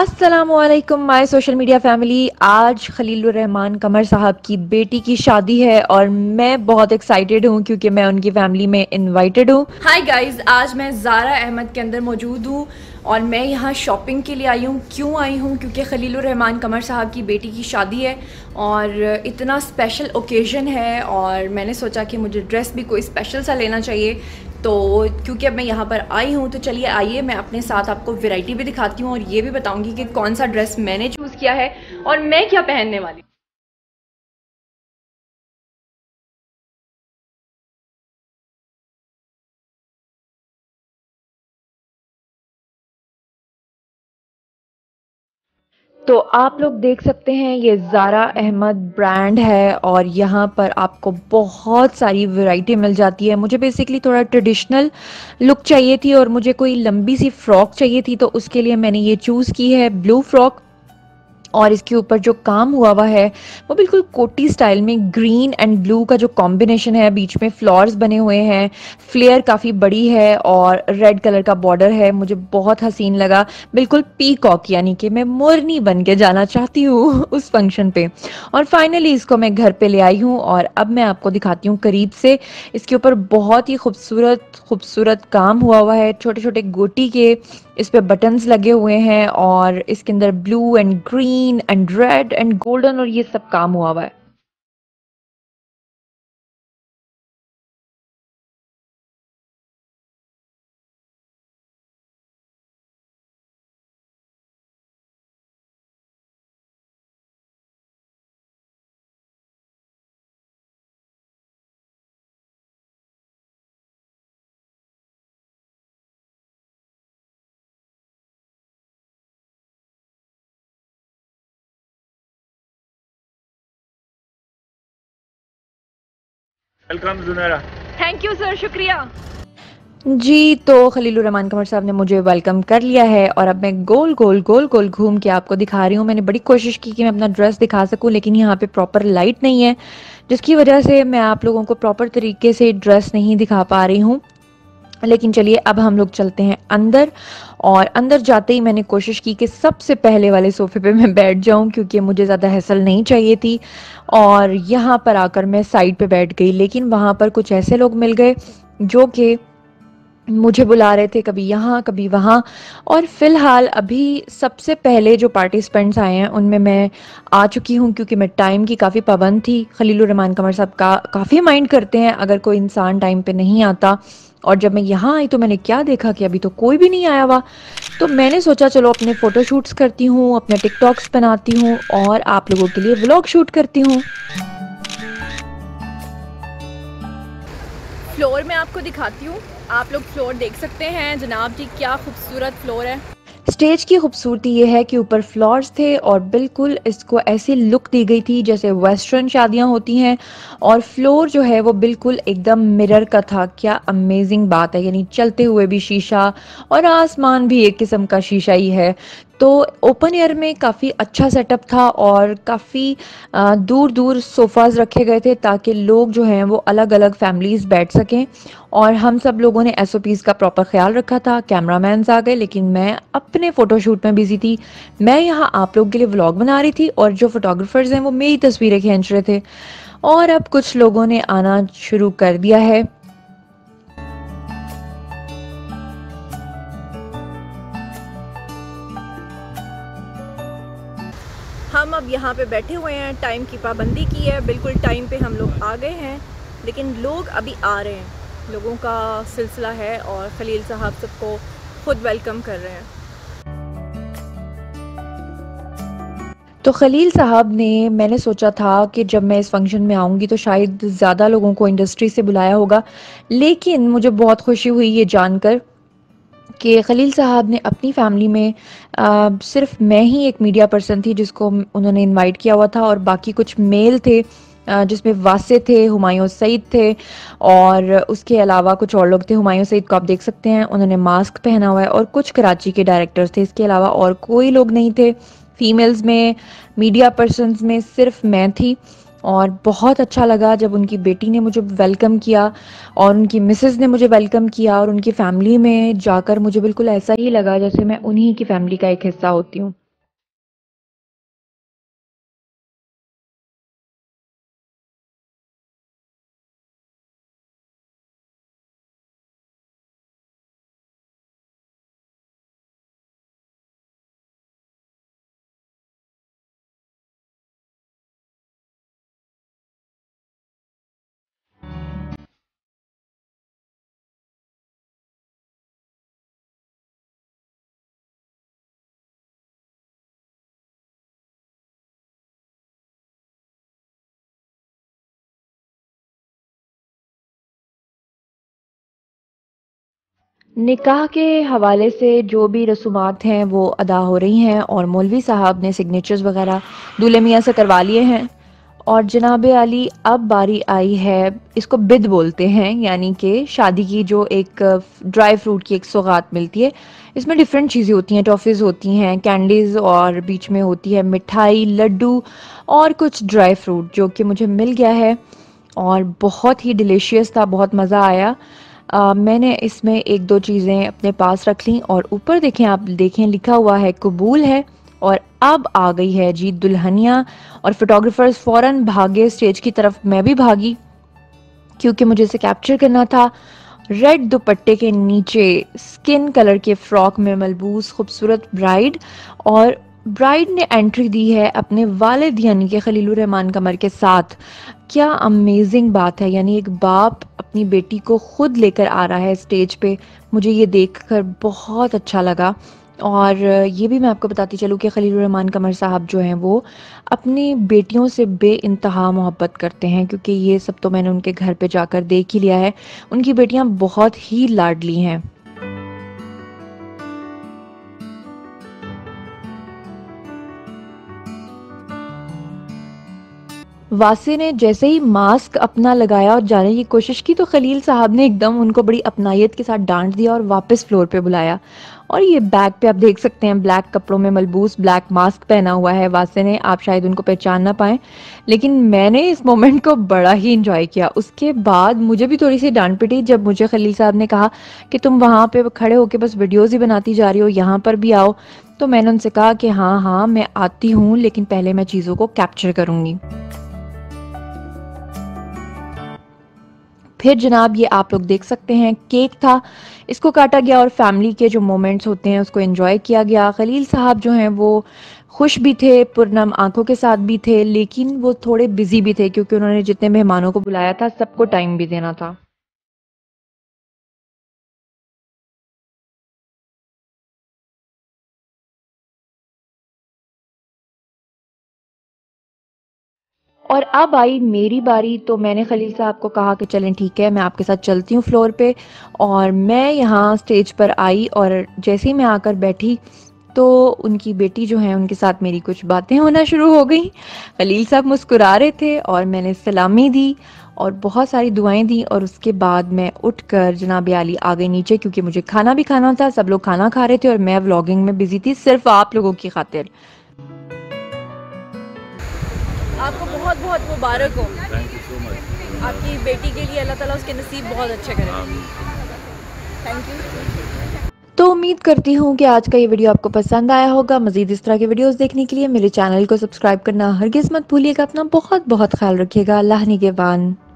अस्सलामुअलैकुम my social media family. आज खलीलुर रहमान कमर साहब की बेटी की शादी है और मैं बहुत एक्साइटेड हूँ क्योंकि मैं उनकी फैमिली में इनवाइटेड हूँ। हाय गाइस, आज मैं ज़ारा अहमद के अंदर मौजूद हूँ और मैं यहाँ शॉपिंग के लिए आई हूँ। क्यों आई हूँ? क्योंकि खलीलुर रहमान कमर साहब की बेटी की शादी है और इतना स्पेशल ओकेज़न है और मैंने सोचा कि मुझे ड्रेस भी कोई स्पेशल सा लेना चाहिए। तो क्योंकि अब मैं यहाँ पर आई हूँ तो चलिए आइए मैं अपने साथ आपको वैरायटी भी दिखाती हूँ और ये भी बताऊँगी कि कौन सा ड्रेस मैंने चूज़ किया है और मैं क्या पहनने वाली हूँ। तो आप लोग देख सकते हैं ये ज़ारा अहमद ब्रांड है और यहाँ पर आपको बहुत सारी वैरायटी मिल जाती है। मुझे बेसिकली थोड़ा ट्रेडिशनल लुक चाहिए थी और मुझे कोई लंबी सी फ्रॉक चाहिए थी, तो उसके लिए मैंने ये चूज़ की है ब्लू फ्रॉक। और इसके ऊपर जो काम हुआ है वो बिल्कुल कोटी स्टाइल में ग्रीन एंड ब्लू का जो कॉम्बिनेशन है, बीच में फ्लावर्स बने हुए हैं, फ्लेयर काफ़ी बड़ी है और रेड कलर का बॉर्डर है। मुझे बहुत हसीन लगा, बिल्कुल पीकॉक, यानी कि मैं मोरनी बन के जाना चाहती हूँ उस फंक्शन पे। और फाइनली इसको मैं घर पे ले आई हूँ और अब मैं आपको दिखाती हूँ करीब से। इसके ऊपर बहुत ही खूबसूरत खूबसूरत काम हुआ है, छोटे छोटे गोटी के इस पे बटन्स लगे हुए हैं और इसके अंदर blue and green and red and golden और ये सब काम हुआ है। Welcome Junaira. Thank you sir, शुक्रिया। जी, तो खलीलुर रहमान कमर साहब ने मुझे वेलकम कर लिया है और अब मैं गोल गोल गोल गोल घूम के आपको दिखा रही हूँ। मैंने बड़ी कोशिश की कि मैं अपना ड्रेस दिखा सकूँ, लेकिन यहाँ पे प्रॉपर लाइट नहीं है, जिसकी वजह से मैं आप लोगों को प्रॉपर तरीके से ड्रेस नहीं दिखा पा रही हूँ। लेकिन चलिए अब हम लोग चलते हैं अंदर। और अंदर जाते ही मैंने कोशिश की कि सबसे पहले वाले सोफे पे मैं बैठ जाऊं क्योंकि मुझे ज़्यादा हैसल नहीं चाहिए थी। और यहाँ पर आकर मैं साइड पे बैठ गई, लेकिन वहाँ पर कुछ ऐसे लोग मिल गए जो कि मुझे बुला रहे थे, कभी यहाँ कभी वहाँ। और फिलहाल अभी सबसे पहले जो पार्टिसिपेंट्स आए हैं उनमें मैं आ चुकी हूँ क्योंकि मैं टाइम की काफ़ी पाबंद थी। खलीलुर रहमान कमर साहब का काफ़ी माइंड करते हैं अगर कोई इंसान टाइम पे नहीं आता। और जब मैं यहाँ आई तो मैंने क्या देखा कि अभी तो कोई भी नहीं आया हुआ। तो मैंने सोचा चलो अपने फ़ोटोशूट्स करती हूँ, अपने टिकटॉक्स बनाती हूँ और आप लोगों के लिए व्लॉग शूट करती हूँ। फ्लोर मैं आपको दिखाती हूँ। आप लोग फ्लोर देख सकते हैं जनाब जी, क्या खूबसूरत फ्लोर है। स्टेज की खूबसूरती ये है कि ऊपर फ्लोर्स थे और बिल्कुल इसको ऐसी लुक दी गई थी जैसे वेस्टर्न शादियां होती हैं। और फ्लोर जो है वो बिल्कुल एकदम मिरर का था। क्या अमेजिंग बात है, यानी चलते हुए भी शीशा और आसमान भी एक किस्म का शीशा ही है। तो ओपन एयर में काफ़ी अच्छा सेटअप था और काफ़ी दूर दूर सोफ़ाज़ रखे गए थे ताकि लोग जो हैं वो अलग अलग फैमिलीज़ बैठ सकें। और हम सब लोगों ने एसओपीज़ का प्रॉपर ख्याल रखा था। कैमरामैन्स आ गए लेकिन मैं अपने फ़ोटोशूट में बिज़ी थी। मैं यहाँ आप लोगों के लिए व्लॉग बना रही थी और जो फ़ोटोग्राफर्स हैं वो मेरी तस्वीरें खींच रहे थे। और अब कुछ लोगों ने आना शुरू कर दिया है। हम अब यहाँ पे बैठे हुए हैं, टाइम की पाबंदी की है, बिल्कुल टाइम पे हम लोग आ गए हैं, लेकिन लोग अभी आ रहे हैं। लोगों का सिलसिला है और खलील साहब सबको खुद वेलकम कर रहे हैं। तो खलील साहब ने, मैंने सोचा था कि जब मैं इस फंक्शन में आऊँगी तो शायद ज़्यादा लोगों को इंडस्ट्री से बुलाया होगा, लेकिन मुझे बहुत खुशी हुई ये जानकर कि खलील साहब ने अपनी फैमिली में सिर्फ मैं ही एक मीडिया पर्सन थी जिसको उन्होंने इनवाइट किया हुआ था और बाकी कुछ मेल थे, जिसमें वासे थे, हुमायूं सईद थे और उसके अलावा कुछ और लोग थे। हुमायूं सईद को आप देख सकते हैं, उन्होंने मास्क पहना हुआ है और कुछ कराची के डायरेक्टर्स थे। इसके अलावा और कोई लोग नहीं थे। फीमेल्स में, मीडिया पर्सनस में सिर्फ मैं थी। और बहुत अच्छा लगा जब उनकी बेटी ने मुझे वेलकम किया और उनकी मिसेस ने मुझे वेलकम किया और उनकी फैमिली में जाकर मुझे बिल्कुल ऐसा ही लगा जैसे मैं उन्हीं की फैमिली का एक हिस्सा होती हूँ। निकाह के हवाले से जो भी रसूमात हैं वो अदा हो रही हैं और मौलवी साहब ने सिग्नेचर्स वगैरह दूल्हे मियाँ से करवा लिए हैं। और जनाब आली अब बारी आई है, इसको बिद बोलते हैं, यानी कि शादी की जो एक ड्राई फ्रूट की एक सौगात मिलती है। इसमें डिफरेंट चीज़ें होती हैं, टॉफ़ीज़ होती हैं, कैंडीज़, और बीच में होती है मिठाई, लड्डू और कुछ ड्राई फ्रूट जो कि मुझे मिल गया है और बहुत ही डिलीशियस था, बहुत मज़ा आया। मैंने इसमें एक दो चीज़ें अपने पास रख लीं और ऊपर देखें, आप देखें लिखा हुआ है कबूल है। और अब आ गई है जी दुल्हनिया, और फोटोग्राफर्स फ़ौरन भागे स्टेज की तरफ, मैं भी भागी क्योंकि मुझे इसे कैप्चर करना था। रेड दुपट्टे के नीचे स्किन कलर के फ्रॉक में मलबूस खूबसूरत ब्राइड, और ब्राइड ने एंट्री दी है अपने वालिद यानी कि खलीलुर रहमान कमर के साथ। क्या अमेजिंग बात है, यानी एक बाप अपनी बेटी को खुद लेकर आ रहा है स्टेज पे। मुझे ये देखकर बहुत अच्छा लगा। और ये भी मैं आपको बताती चलूँ कि खलीलुर रहमान कमर साहब जो हैं वो अपनी बेटियों से बेइंतहा मोहब्बत करते हैं, क्योंकि ये सब तो मैंने उनके घर पे जाकर देख ही लिया है। उनकी बेटियां बहुत ही लाडली हैं। वासे ने जैसे ही मास्क अपना लगाया और जाने की कोशिश की तो खलील साहब ने एकदम उनको बड़ी अपनायत के साथ डांट दिया और वापस फ्लोर पे बुलाया। और ये बैक पे आप देख सकते हैं ब्लैक कपड़ों में मलबूस ब्लैक मास्क पहना हुआ है वासे ने, आप शायद उनको पहचान ना पाए, लेकिन मैंने इस मोमेंट को बड़ा ही इंजॉय किया। उसके बाद मुझे भी थोड़ी सी डांट पिटी जब मुझे खलील साहब ने कहा कि तुम वहाँ पे खड़े होके बस वीडियोज़ ही बनाती जा रही हो, यहाँ पर भी आओ। तो मैंने उनसे कहा कि हाँ हाँ मैं आती हूँ, लेकिन पहले मैं चीज़ों को कैप्चर करूँगी। फिर जनाब ये आप लोग देख सकते हैं केक था, इसको काटा गया और फैमिली के जो मोमेंट्स होते हैं उसको एंजॉय किया गया। खलील साहब जो हैं वो खुश भी थे, पुरनम आंखों के साथ भी थे, लेकिन वो थोड़े बिजी भी थे क्योंकि उन्होंने जितने मेहमानों को बुलाया था सबको टाइम भी देना था। और अब आई मेरी बारी, तो मैंने खलील साहब को कहा कि चलें ठीक है मैं आपके साथ चलती हूँ फ्लोर पे। और मैं यहाँ स्टेज पर आई और जैसे ही मैं आकर बैठी तो उनकी बेटी जो है उनके साथ मेरी कुछ बातें होना शुरू हो गई। खलील साहब मुस्कुरा रहे थे और मैंने सलामी दी और बहुत सारी दुआएं दी, और उसके बाद मैं उठकर जनाब आली आ गई नीचे क्योंकि मुझे खाना भी खाना था। सब लोग खाना खा रहे थे और मैं व्लॉगिंग में बिजी थी सिर्फ आप लोगों की खातिर। आपको बहुत बहुत मुबारक हो। Thank you so much. आपकी बेटी के लिए अल्लाह ताला उसके नसीब बहुत अच्छे करे। आमीन। Thank you. तो उम्मीद करती हूँ कि आज का ये वीडियो आपको पसंद आया होगा। मज़ीद इस तरह के वीडियोस देखने के लिए मेरे चैनल को सब्सक्राइब करना हरगिज़ मत भूलिएगा। अपना बहुत बहुत ख्याल रखिएगा। अल्लाह निगहबान।